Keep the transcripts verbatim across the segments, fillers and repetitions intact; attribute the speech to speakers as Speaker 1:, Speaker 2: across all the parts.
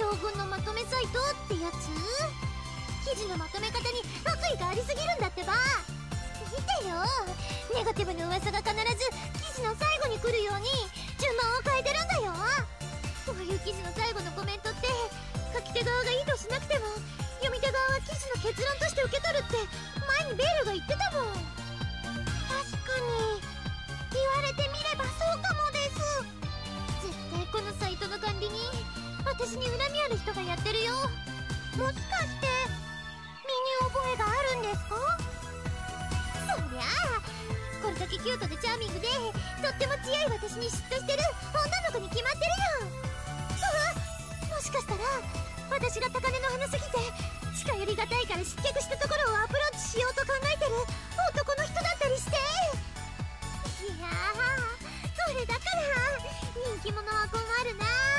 Speaker 1: 将軍のまとめサイトってやつ？記事のまとめ方に悪意がありすぎるんだってば。見てよ、ネガティブな噂が必ず記事の最後に来るように順番を変えてるんだよ。こういう記事の最後のコメントって書き手側が意図しなくても読み手側は記事の結論として受け取るって前にベールが言ってたもん。確かに言われてみればそうかもです。絶対このサイトの管理に私に恨みある人がやってるよ。もしかして身に覚えがあるんですか？そりゃあこれだけキュートでチャーミングでとっても強い私に嫉妬してる女の子に決まってるよ。うわ、もしかしたら私が高嶺の花すぎて近寄りがたいから失脚したところをアプローチしようと考えてる男の人だったりして。いやー、それだから人気者は困るな。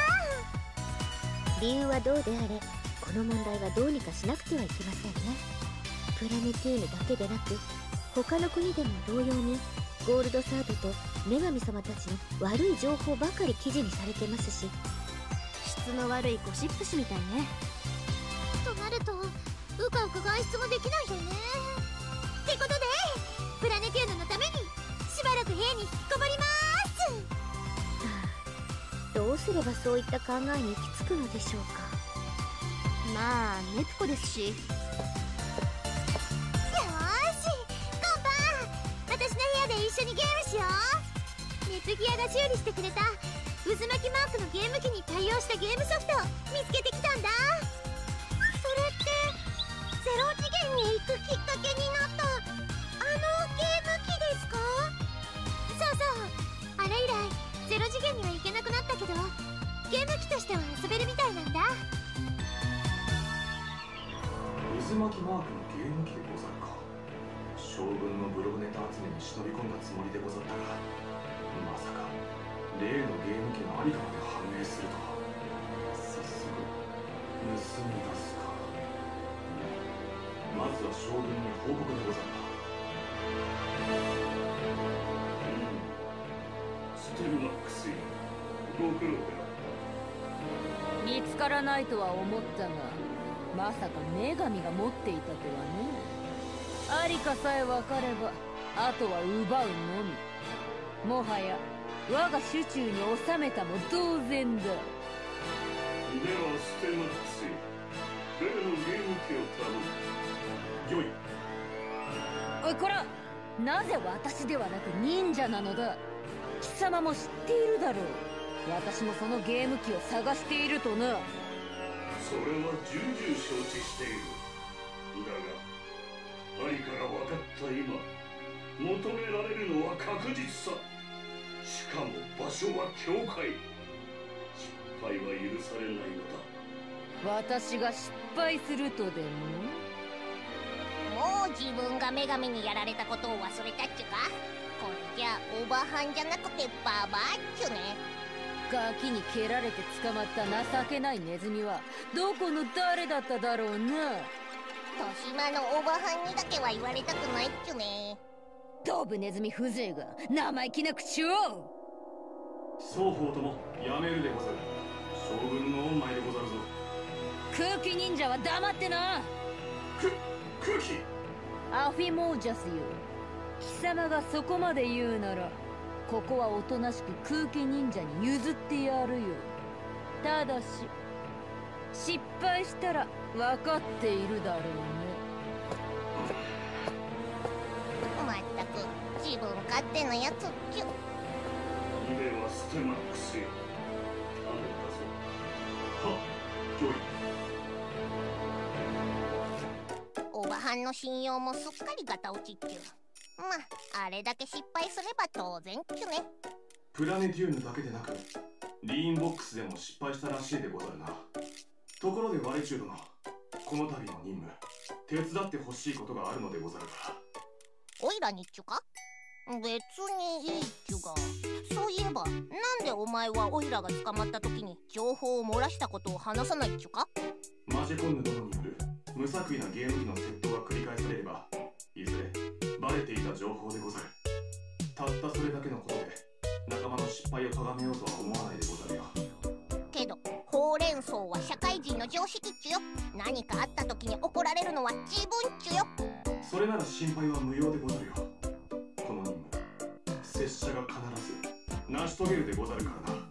Speaker 2: 理由はどうであれ、この問題はどうにかしなくてはいけませんね。プラネテューヌだけでなく他の国でも同様にゴールドサードと女神様たちの悪い情報ばかり記事にされてますし、質の悪いゴシップ誌みたいね。
Speaker 1: となるとうかうか外出もできないよね。ってことでプラネテューヌのためにしばらく部屋に引きこもりまーす。
Speaker 2: どうすればそういった考えに行き着くのでしょうか。まあネプコですし。よーし、
Speaker 1: コンパ、私の部屋で一緒にゲームしよう。ネプギアが修理してくれた渦巻きマークのゲーム機に対応したゲームソフトを見つけてきたんだ。それってゼロ次元に行くきっかけになったあのゲーム機ですか？そうそう、あれ以来ゼロ次元には行けなくなったけどゲーム機としては遊べるみたいなんだ。
Speaker 3: 渦巻きマークのゲーム機でござるか。将軍のブログネタ集めに忍び込んだつもりでござったが、まさか例のゲーム機のありかまで判明するとは。早速盗み出すか。まずは将軍に報告でござるな。ステルマックスよ、ご苦労であった。
Speaker 4: 見つからないとは思ったが、まさか女神が持っていたとはね。ありかさえ分かればあとは奪うのみ。もはや我が手中に収めたも同然だ。では
Speaker 3: ステルマックスよ、例のゲーム機を頼む。よい。
Speaker 4: おいこら、なぜ私ではなく忍者なのだ。貴様も知っているだろう。私もそのゲーム機を探しているとな。
Speaker 3: それは重々承知している。だがありから分かった今、求められるのは確実さ。しかも場所は教会。失敗は許されないのだ。
Speaker 4: 私が失敗するとでも？
Speaker 1: もう自分が女神にやられたことを忘れたっちゅか。これじゃおばはんじゃなくてババアっちゅね。
Speaker 4: ガキに蹴られて捕まった情けないネズミはどこの誰だっただろうな。
Speaker 1: 年間のおばはんにだけは言われたくないっちゅね。
Speaker 4: ドブネズミ風情が生意気な口を。
Speaker 3: 双方ともやめるでござる。将軍の恩前でござるぞ。
Speaker 4: 空気忍者は黙ってな。
Speaker 3: く空気
Speaker 4: アフィモージャスよ、貴様がそこまで言うならここはおとなしく空気忍者に譲ってやるよ。ただし失敗したら分かっているだろうね。
Speaker 1: まったく自分勝手なやつっちゅ。
Speaker 3: ではステマックスよ、頼んだぞ。はっ、よい。
Speaker 1: おばはんの信用もすっかりガタ落ちっちゅ。まああれだけ失敗すれば当然っちゅね。
Speaker 3: プラネテューヌだけでなくリーンボックスでも失敗したらしいでござるな。ところでワレチュー殿、この度の任務手伝ってほしいことがあるのでござるか。
Speaker 1: おいらにっちゅか？別にいいっちゅが、そういえばなんでお前はおいらが捕まった時に情報を漏らしたことを話さないっちゅか？
Speaker 3: マジェコンヌ殿による無作為なゲーム機の窃盗が繰り返されればいずれバレていた情報でござる。たったそれだけのことで仲間の失敗を咎めようとは思わないでござるよ。
Speaker 1: けどほうれん
Speaker 5: 戦争は社会人の常識っちゅよ。何かあった時に怒られるのは自分っちゅよ。
Speaker 6: それなら心配は無用でござるよ。この任務拙者が必ず成し遂げるでござるからな。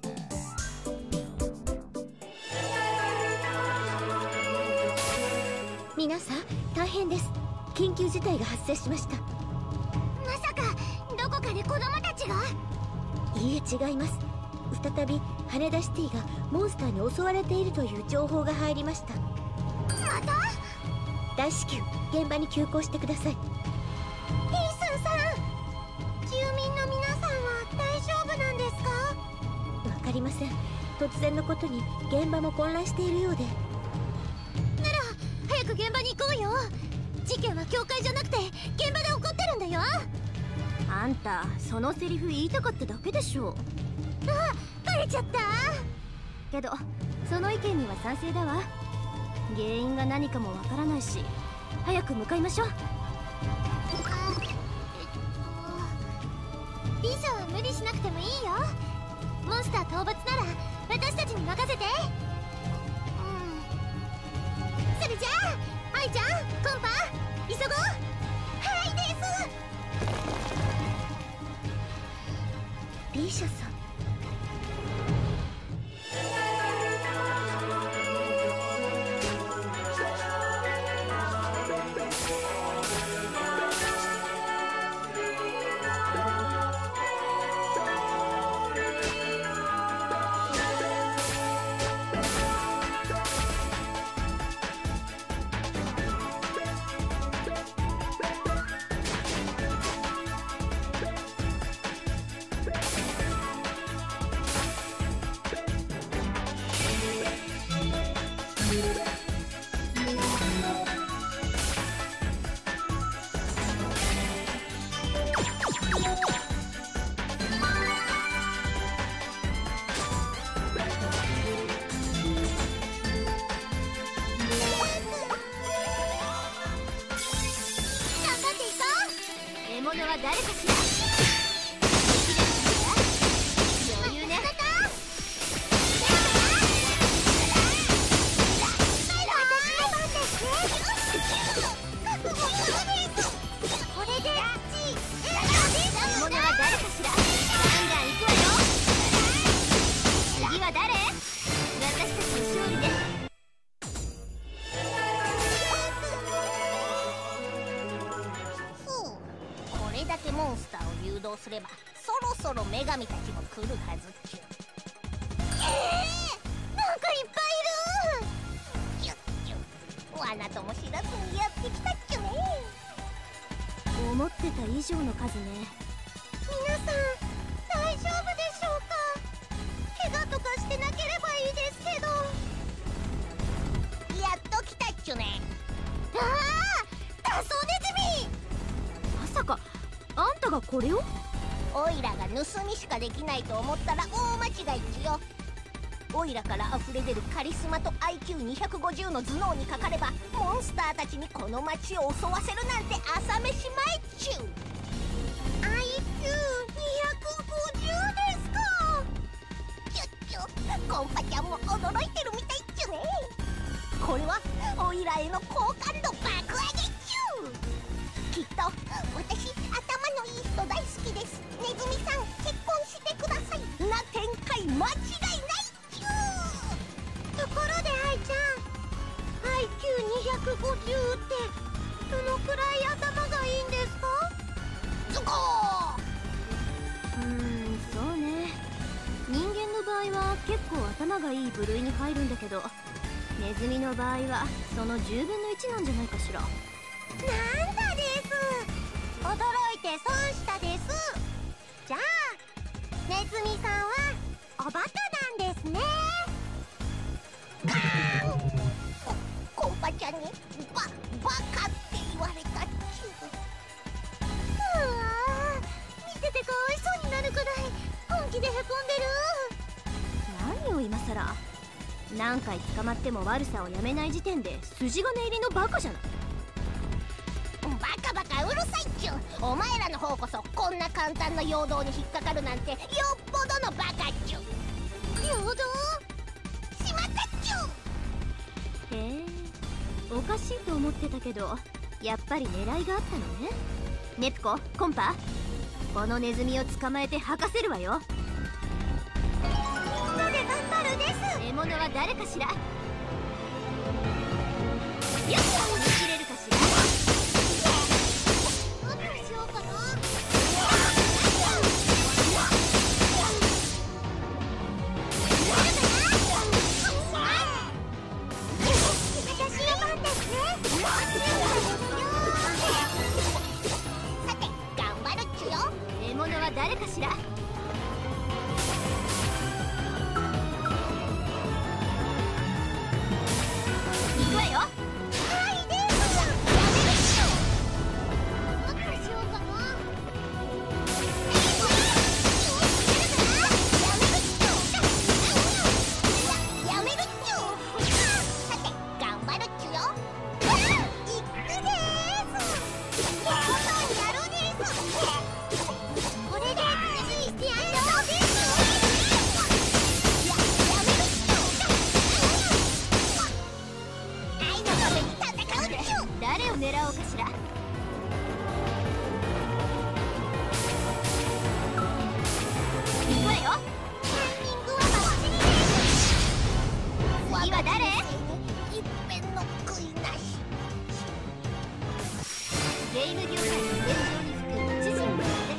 Speaker 2: 皆さん大変です。緊急事態が発生しました。
Speaker 1: まさかどこかで子供たちが？
Speaker 2: いいえ違います。再び羽田シティがモンスターに襲われているという情報が入りました。
Speaker 1: また？
Speaker 2: 大至急現場に急行してください。
Speaker 1: ピースンさん、住民の皆さんは大丈夫なんですか？
Speaker 2: わかりません。突然のことに現場も混乱しているようで。
Speaker 1: なら早く現場に行こうよ。事件は教会じゃなくて現場で起こってるんだよ。
Speaker 2: あんたそのセリフ言いたかっただけでしょ。
Speaker 1: あ、バレちゃった。
Speaker 2: けどその意見には賛成だわ。原因が何かもわからないし、早く向かいましょう。
Speaker 1: あ、えっとビジョは無理しなくてもいいよ。モンスター討伐なら私たちに任せて。うん、それじゃあアイちゃん、コンパ急ごう。はいです。
Speaker 2: リーシャさん、
Speaker 1: は誰かしら。余裕ね。これで獲物は誰かしら。ガンガン行くわよ。次は誰？私たちの勝利です。
Speaker 5: これだけモンスターを誘導すればそろそろ女神たちも来るはずっちゅ。
Speaker 1: えー、なんかいっぱいいる。
Speaker 5: キュッキュッ、罠とも知らずにやってきたっちゅね。
Speaker 2: 思ってた以上の数ね。
Speaker 1: 皆さん大丈夫でしょうか。怪我とかしてなければいいですけど。
Speaker 5: やっと来たっちゅね。
Speaker 1: ああ、ダソネズミ。
Speaker 2: まさかあんたがこれを？
Speaker 5: オイラが盗みしかできないと思ったら大間違いっちゅよ。オイラから溢れ出るカリスマと アイキューにひゃくごじゅう の頭脳にかかればモンスターたちにこの街を襲わせるなんて朝飯前っちゅう。
Speaker 1: アイキューにひゃくごじゅう ですか。
Speaker 5: キュッキュッ、コンパちゃんも驚いてるみたいっちゅね。これはオイラへの好感度爆上げっちゅう。きっと私頭のいい人大好きです、ネズミさん結婚してくださいな展開間違いないっちゅう。
Speaker 1: ところでアイちゃん、 アイキューにひゃくごじゅう ってどのくらい頭がいいんですか？
Speaker 5: ズコー。
Speaker 2: うーん、そうね。人間の場合は結構頭がいい部類に入るんだけど、ネズミの場合はそのじゅうぶんのいちなんじゃないかしら。
Speaker 1: なんだです。驚いて損したです。じゃあネズミさんはおバカなんですね。
Speaker 5: コンパちゃんにババカって言われたっちゅう。
Speaker 1: うわー、見ててかわいそうになるくらい本気でへこんでる。
Speaker 2: 何を今さら。何回捕まっても悪さをやめない時点で筋金入りのバカじゃない。
Speaker 5: バカバカうるさいっちゅう。お前らの方こそこんな簡単な陽動に引っかかるなんてよっぽどのバカっちゅう。
Speaker 1: 陽動？
Speaker 5: しまったっちゅう。
Speaker 2: へえ、おかしいと思ってたけど、やっぱり狙いがあったのね。ネプコ、コンパ、このネズミを捕まえて吐かせるわよ。
Speaker 1: みんなで頑張るです。
Speaker 2: 獲物は誰かしら。よっ、逃げ切れるかしら。
Speaker 1: どうしようかな。
Speaker 2: 誰かしら。行くわよ。
Speaker 1: はいです。どうしようかな。やめるっちょ。さて頑張るっちょよ。いくでーす。とことんやるです。これでしてやろうです。や、やめるっちょ。愛のために戦うっちょ。
Speaker 2: 誰を狙おうかしら。行くわよ。
Speaker 1: タイミングはバッチリです。
Speaker 2: 次は誰？
Speaker 5: いっぺんの悔いなし。
Speaker 2: ゲーム業界の現状に吹く一陣だって。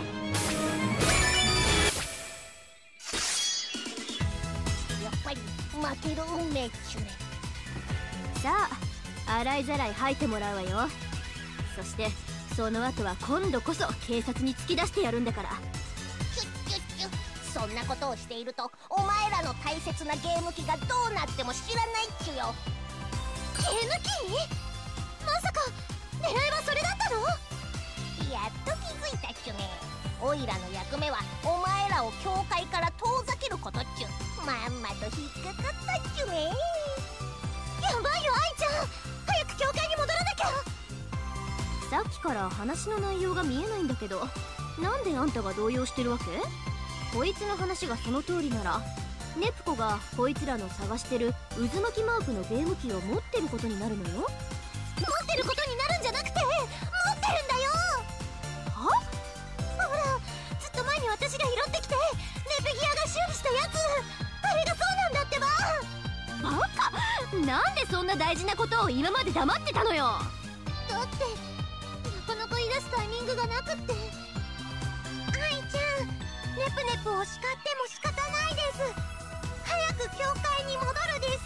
Speaker 5: やっぱり負ける運命っちゅね。
Speaker 2: さあ、洗いざらい吐いてもらうわよ。そしてその後は今度こそ警察に突き出してやるんだから。
Speaker 5: チュッチュッチュッ。そんなことをしているとお前らの大切なゲーム機がどうなっても知らないっちゅよ。
Speaker 1: ゲーム機？まさか狙いはそれだったの？
Speaker 5: やっと気づいたっちゅね。オイラの役目はお前らを教会から遠ざけることっちゅ。まんまと引っかかったっちゅね。
Speaker 1: やばいよ愛ちゃん、早く教会に戻らなきゃ。
Speaker 2: さっきから話の内容が見えないんだけど、なんであんたが動揺してるわけ？こいつの話がその通りなら、ネプコがこいつらの探してる渦巻きマークのゲーム機を持ってることになるのよ。
Speaker 1: 持ってることになるんじゃなくて、持ってるんだよ。
Speaker 2: は？
Speaker 1: ほら、ずっと前に私が拾ってきてネペギアが修理したやつ、あれがそうなんだってば。
Speaker 2: バカ！なんでそんな大事なことを今まで黙ってたのよ。
Speaker 1: だってなかなか言い出すタイミングがなくって。愛ちゃん、ネプネプを叱っても仕方ないです。早く教会に戻るです。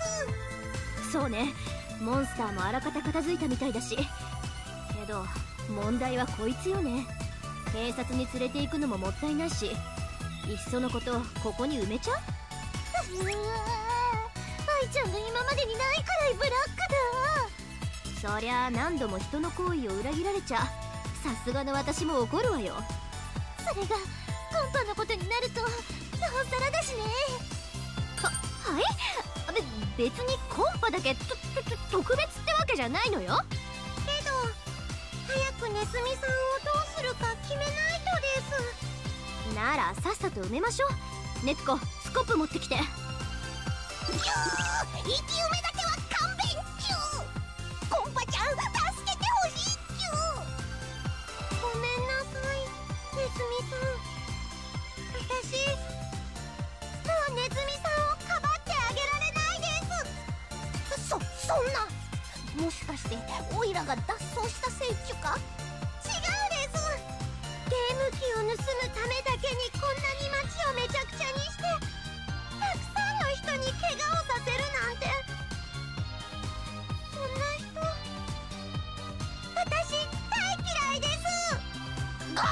Speaker 2: そうね、モンスターもあらかた片付いたみたいだし。けど問題はこいつよね。警察に連れて行くのももったいないし、いっそのことここに埋めちゃう？
Speaker 1: うわー、愛ちゃんが今までにないくらいブラックだ。
Speaker 2: そりゃあ何度も人の行為を裏切られちゃ、さすがの私も怒るわよ。
Speaker 1: それがコンパのことになるとなおさらだしね。
Speaker 2: は、はい？べ、別にコンパだけととと特別ってわけじゃないのよ。
Speaker 1: けど早くネズミさんをどうするか決めないとです。
Speaker 2: ならさっさと埋めましょう。ネプコ、スコップ持ってきて。
Speaker 5: キュー、生き埋めだけは勘弁っちゅ。コンパちゃん助けてほしいっちゅ。
Speaker 1: ごめんなさい、ネズミさん。私もうネズミさんをかばってあげられないです。
Speaker 5: そ、そんな。もしかしてオイラが脱走したせいっちゅか？
Speaker 1: 違うです。ゲーム機を盗むためだけにこんなに街をめちゃくちゃにしてたくさんの人に怪我をさせるなんて。そんな人私大嫌いです。
Speaker 5: ガー。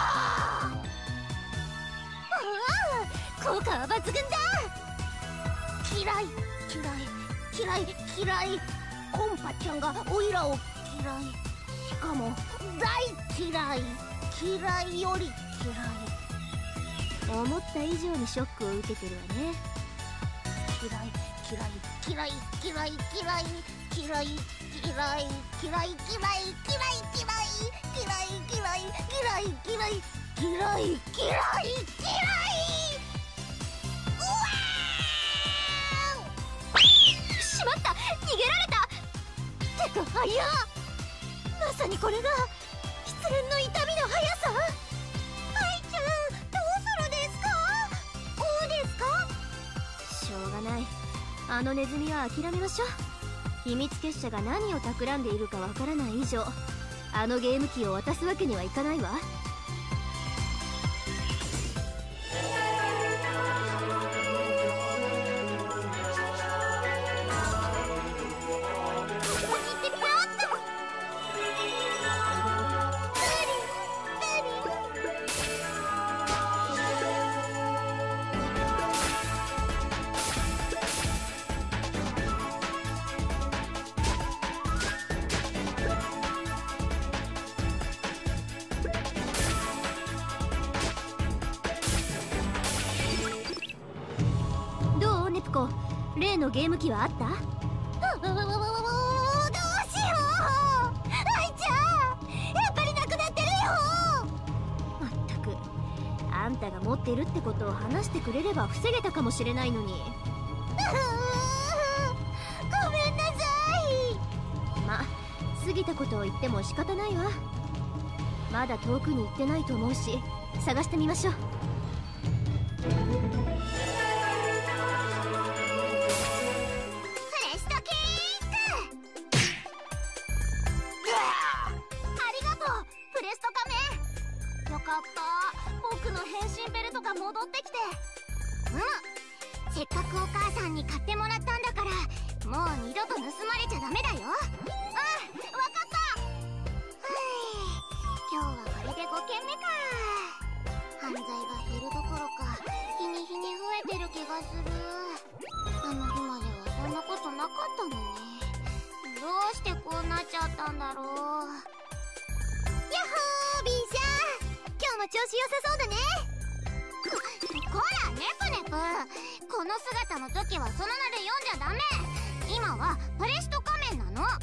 Speaker 1: ああ、効果は抜群だ。
Speaker 5: 嫌い嫌い嫌い嫌い。コンパちゃんがオイラを嫌い。しかも大嫌い。嫌いより嫌い。
Speaker 2: 思った以上にショックを受けてるわね。
Speaker 5: 嫌い嫌い嫌い嫌い嫌い嫌い嫌い嫌い嫌い嫌い嫌い嫌い嫌い嫌い嫌い嫌い嫌い嫌い嫌い
Speaker 2: しまった、逃げられた。
Speaker 1: いや、まさにこれが失恋の痛みの速さ。愛ちゃん、どうするですか？こうですか？
Speaker 2: しょうがない。あのネズミは諦めましょう。秘密結社が何を企んでいるかわからない以上、あのゲーム機を渡すわけにはいかないわ。例のゲーム機はあった？
Speaker 1: どうしよう、愛ちゃん、やっぱりなくなってるよ。
Speaker 2: まったく、あんたが持ってるってことを話してくれれば防げたかもしれないのに。
Speaker 1: ごめんなさい。
Speaker 2: ま、過ぎたことを言っても仕方ないわ。まだ遠くに行ってないと思うし、探してみましょう。
Speaker 1: 僕の変身ベルトが戻ってきて。うん、せっかくお母さんに買ってもらったんだから、もう二度と盗まれちゃダメだよ。うん、わかった。今日はこれでごけんめか。犯罪が減るどころか日に日に増えてる気がする。あの日まではそんなことなかったのに、どうしてこうなっちゃったんだろう。やっほー、ビーちゃん、今日も調子良さそうだね。こらネプネプ、この姿の時はその名で呼んじゃダメ。今はパレスト仮面なの。ごめんごめん、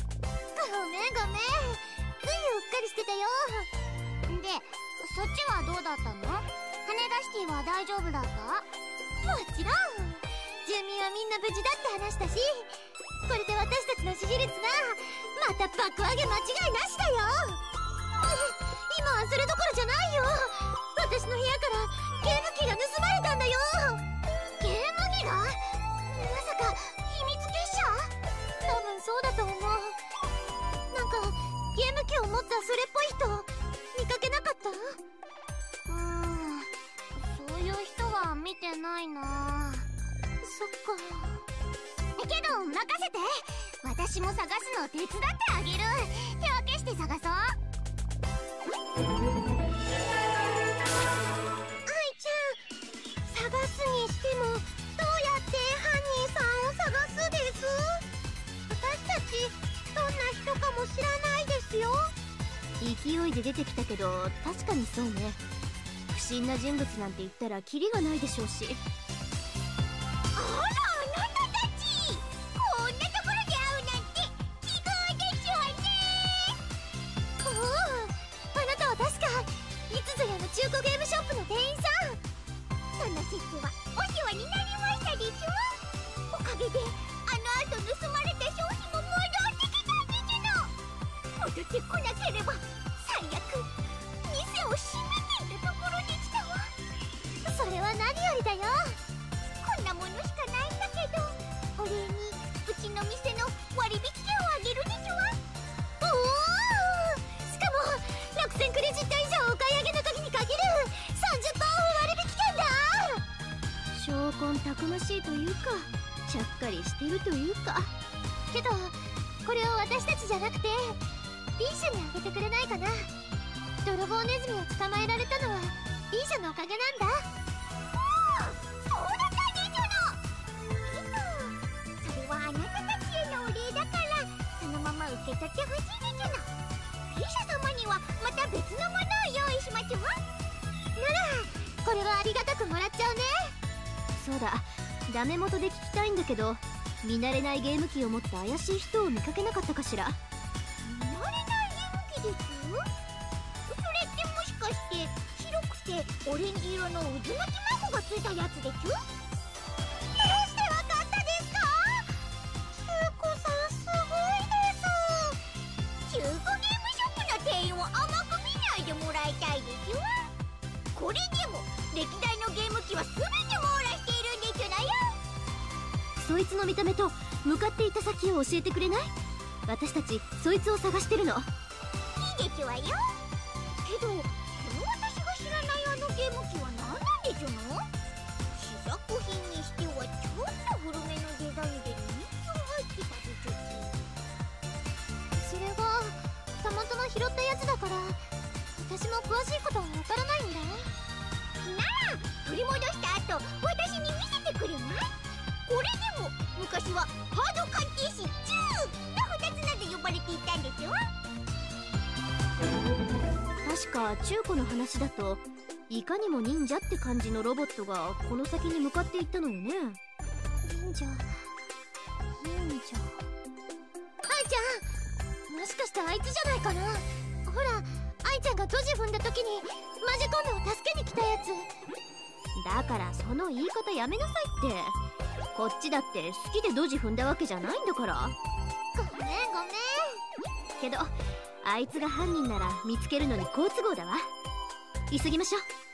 Speaker 1: ついうっかりしてたよ。で、そっちはどうだったの？羽田シティは大丈夫だった？もちろん、住民はみんな無事だって話したし、これで私たちの支持率がまた爆上げ間違いなしだよ。今はそれどころじゃないよ。私の部屋からゲーム機が盗まれたんだよ。ゲーム機が？まさか秘密結社？多分そうだと思う。なんかゲーム機を持ったそれっぽい人見かけなかった？うーん、そういう人は見てないな。そっか。けど任せて、私も探すの手伝ってあげる。手分けして探そう。愛ちゃん、探すにしてもどうやって犯人さんを探すです？私たちどんな人かも知らないですよ。
Speaker 2: 勢いで出てきたけど、確かにそうね。不審な人物なんて言ったらキリがないでしょうし。
Speaker 1: あら、あなたたち、こんなところで会うなんて奇遇ですわね。おお、あなたは確かいつぞやの中古ゲームショップの店員さん。その節はお世話になりましたでしょ。おかげであの後盗まれた商品も戻ってきたんですの。戻ってこなければ最悪店を閉めているところに来たわ。それは何よりだよ。こんなものしかないんだけど、お礼にうちの店の割引券をあげるですわ。おお、しかもろくせんクレジット以上お買い上げの時に限る さんじゅっパーセント オフ割引券だ。
Speaker 2: 証拠たくましいというか、ちゃっかりしてるというか。
Speaker 1: けどこれを私たちじゃなくて B 社にあげてくれないかな。泥棒ネズミを捕まえられたのは B 社のおかげなんだ。おお、そうだったんですの。それはあなたたちへのお礼だから、そのまま受け取ってほしいですの。 B 社様にはまた別のものを用意しますわ。ならこれはありがたくもらっちゃうね。
Speaker 2: そうだ、ダメ元で聞きたいんだけど、見慣れないゲーム機を持った怪しい人を見かけなかったかしら。
Speaker 1: 見慣れないゲーム機です？それってもしかして白くてオレンジ色の渦巻きマークがついたやつでちゅ？どうしてわかったですか？スー子さんすごいです。
Speaker 2: そいつの見た目と向かっていた先を教えてくれない？私たちそいつを探してるの。
Speaker 5: いいですわよ。けどこの私が知らないあのゲーム機は何なんでしょうの？試作品にしてはちょっと古めのデザインで人気が入ってたでちょ
Speaker 1: それがたまたま拾ったやつだから、私も詳しいことはわからないんだ。
Speaker 5: なら取り戻した後私に見せてくれない？これでも昔はハード鑑定士ツーのふたつ名で呼ばれていたんでしょ？
Speaker 2: 確か中古の話だと、いかにも忍者って感じのロボットがこの先に向かっていったのよね。
Speaker 1: 忍者忍者愛ちゃん、もしかしてあいつじゃないかな。ほら愛ちゃんがドジ踏んだ時にマジコンドを助けに来たやつ
Speaker 2: だから、その言い方やめなさいって。こっちだって好きでドジ踏んだわけじゃないんだから。
Speaker 1: ごめんごめん。
Speaker 2: けどあいつが犯人なら見つけるのに好都合だわ。急ぎましょう。